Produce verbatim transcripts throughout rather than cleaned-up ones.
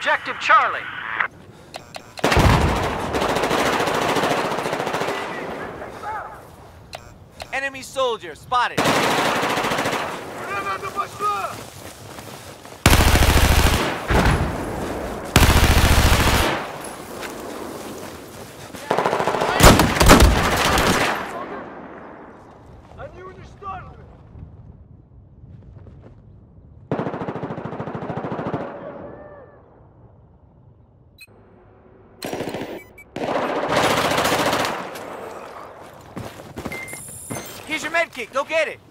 Objective Charlie. Enemy soldier spotted. Here's your med kit. Go get it.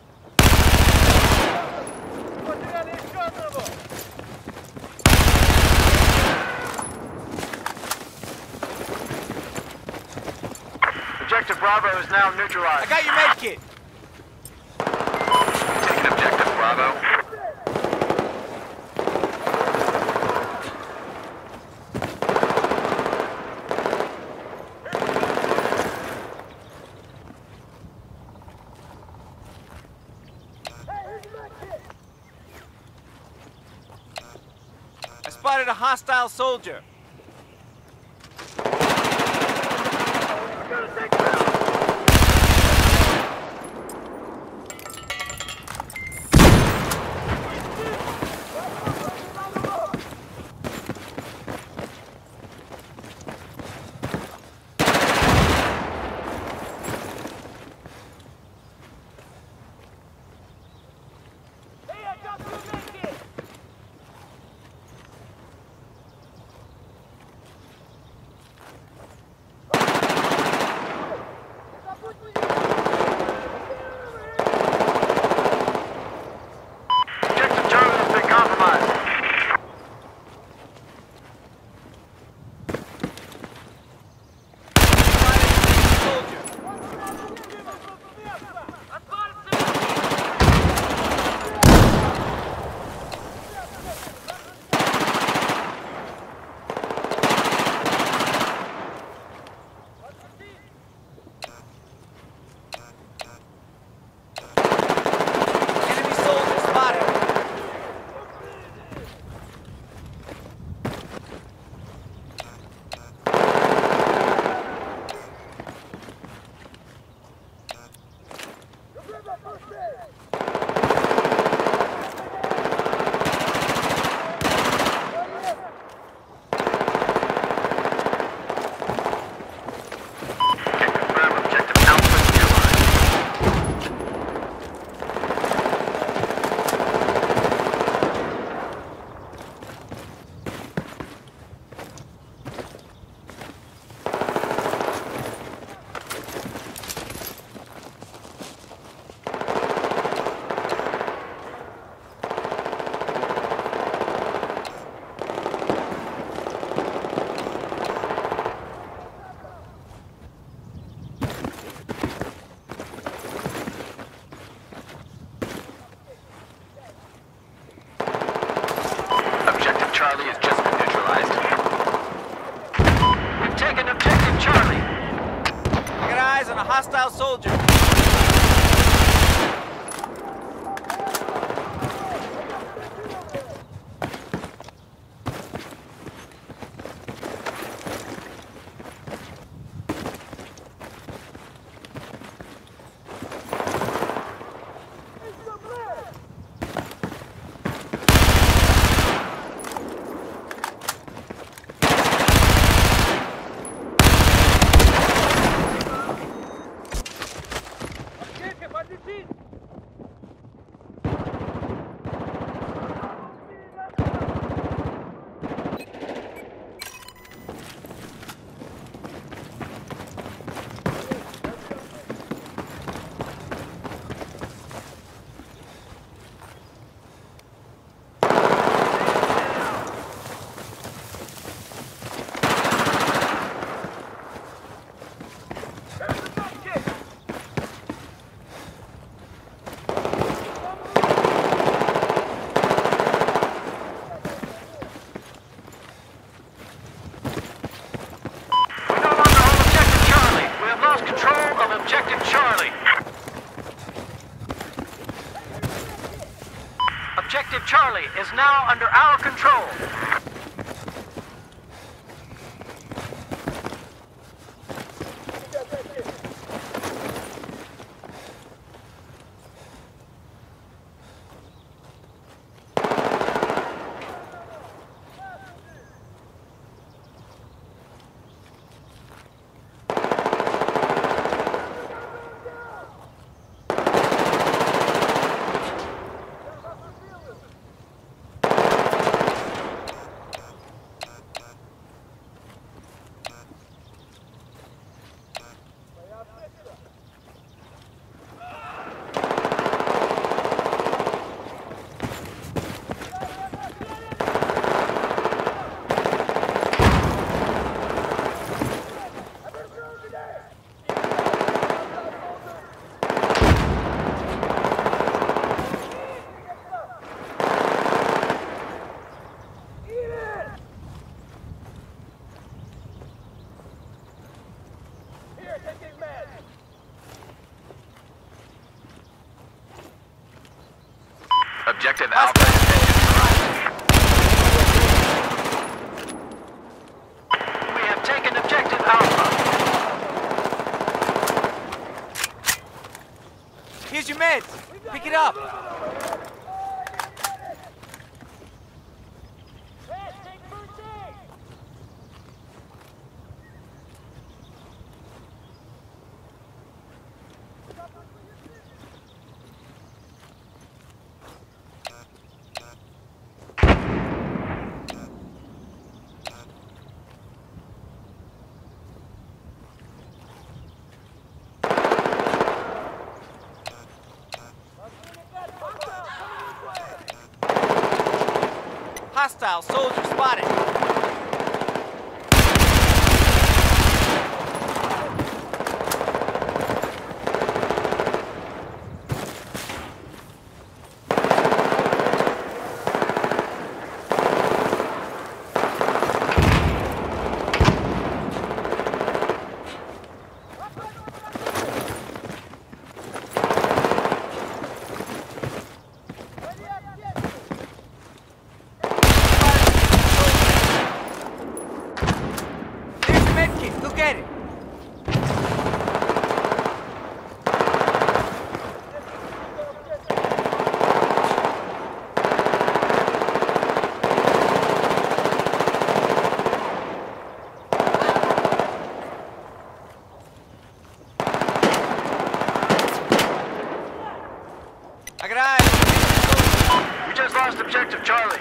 Objective Bravo is now neutralized. I got your med kit. Taking Objective Bravo. I spotted a hostile soldier. Charlie has just been neutralized. We've taken Objective Charlie. I got eyes on a hostile soldier. Objective Charlie is now under our control. Objective Alpha has been neutralized. We have taken Objective Alpha. Here's your meds. Pick it up. Hostile soldier spotted. Go get it. I got eyes. We just lost Objective Charlie.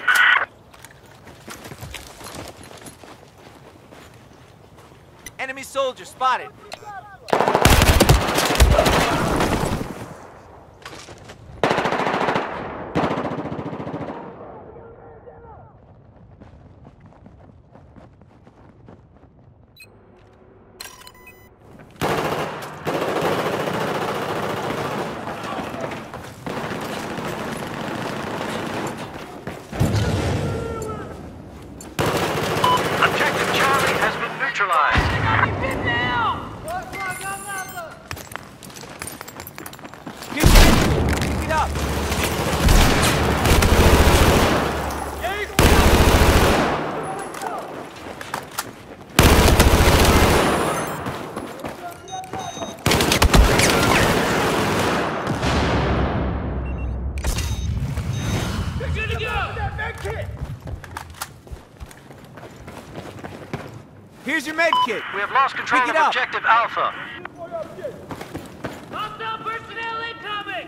Enemy soldier spotted. Objective Charlie has been neutralized. Pick it up. Here's your med kit. We have lost control Pick of it up. Objective Alpha. Hostile personnel incoming!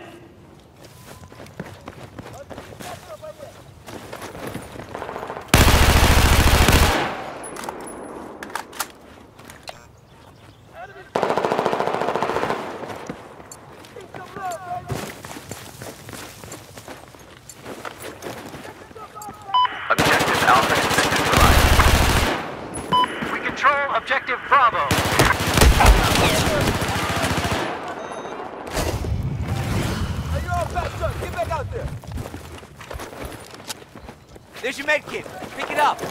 Objective Alpha has been neutralized. We control Objective Bravo. Get back out there. There's your med kit. Pick it up.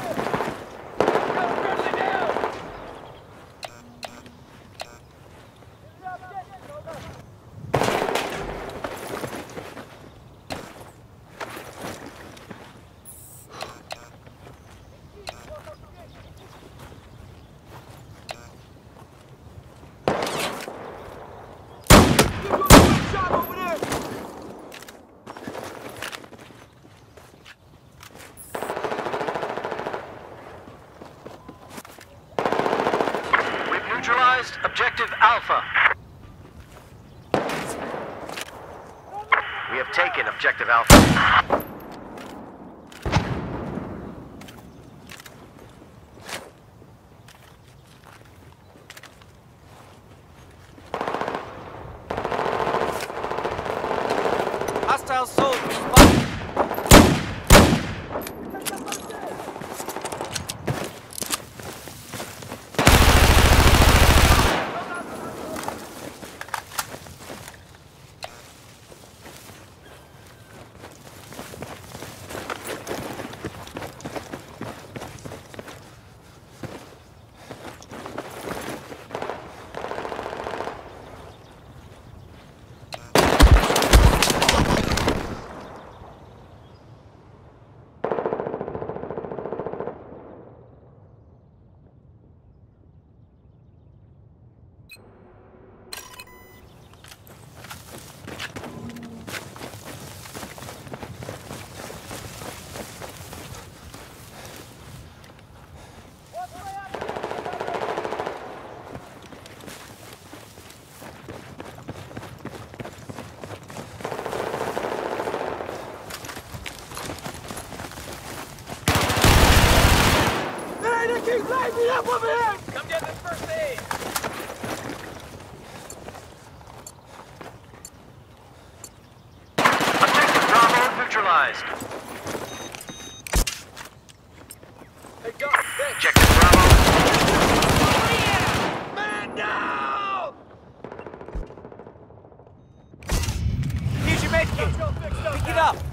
Neutralized Objective Alpha. We have taken Objective Alpha. Hostile soldiers spotted. neutralized. Objective Bravo. Man down! Here's your med kit. Pick it up.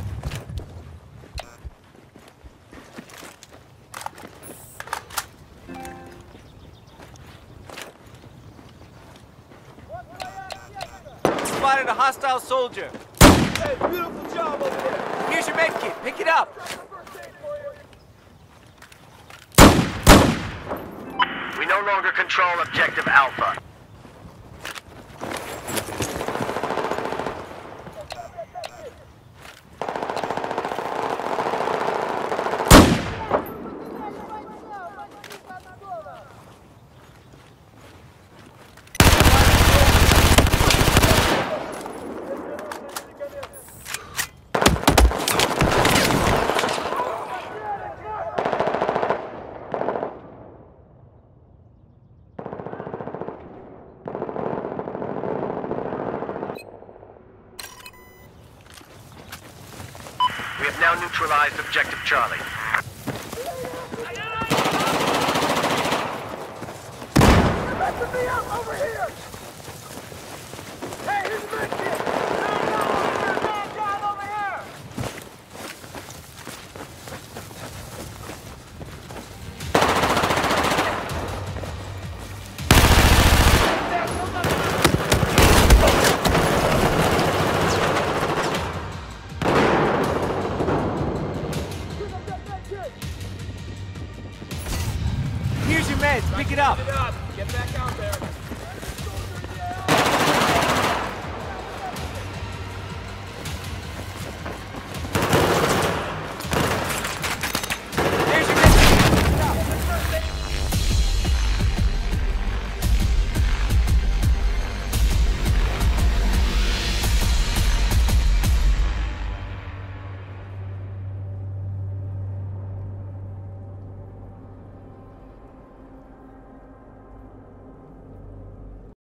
Spotted a hostile soldier. Hey, beautiful job over there. Here's your med kit. Pick it up. We no longer control Objective Alpha. We have now neutralized Objective Charlie. You're messing me up over here!